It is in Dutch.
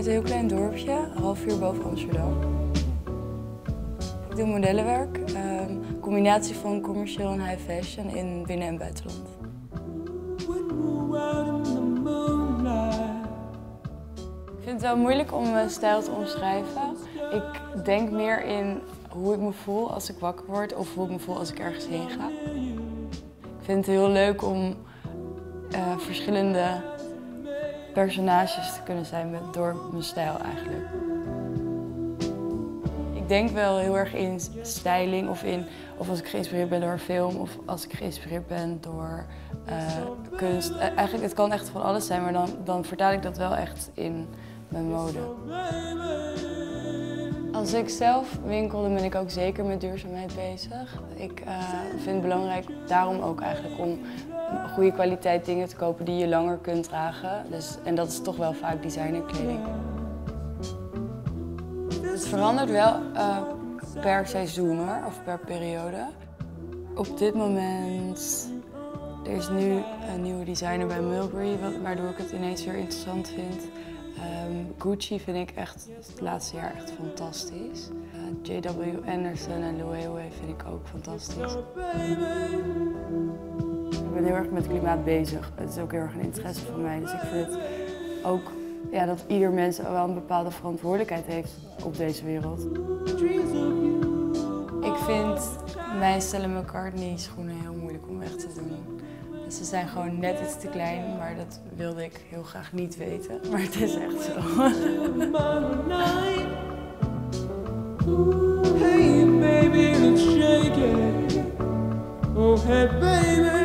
uit een heel klein dorpje, een half uur boven Amsterdam. Ik doe modellenwerk, een combinatie van commercieel en high fashion in binnen- en buitenland. Ik vind het wel moeilijk om mijn stijl te omschrijven. Ik denk meer in hoe ik me voel als ik wakker word of hoe ik me voel als ik ergens heen ga. Ik vind het heel leuk om verschillende personages te kunnen zijn door mijn stijl eigenlijk. Ik denk wel heel erg in styling of als ik geïnspireerd ben door een film of als ik geïnspireerd ben door kunst. Eigenlijk, het kan echt van alles zijn, maar dan vertaal ik dat wel echt in mijn mode. Als ik zelf winkel, dan ben ik ook zeker met duurzaamheid bezig. Ik vind het belangrijk daarom ook eigenlijk om goede kwaliteit dingen te kopen die je langer kunt dragen. En dat is toch wel vaak designerkleding. Het verandert wel per seizoen hoor, of per periode. Op dit moment, er is nu een nieuwe designer bij Mulberry, waardoor ik het ineens weer interessant vind. Gucci vind ik echt het laatste jaar echt fantastisch. J.W. Anderson en Loewe vind ik ook fantastisch. Ik ben heel erg met klimaat bezig. Het is ook heel erg een interesse van mij. Dus ik vind het ook dat ieder mens wel een bepaalde verantwoordelijkheid heeft op deze wereld. Ik vind mijn Stella McCartney schoenen heel moeilijk om weg te doen. Ze zijn gewoon net iets te klein, maar dat wilde ik heel graag niet weten. Maar het is echt zo. Hey baby, let's shake it. Oh hey baby.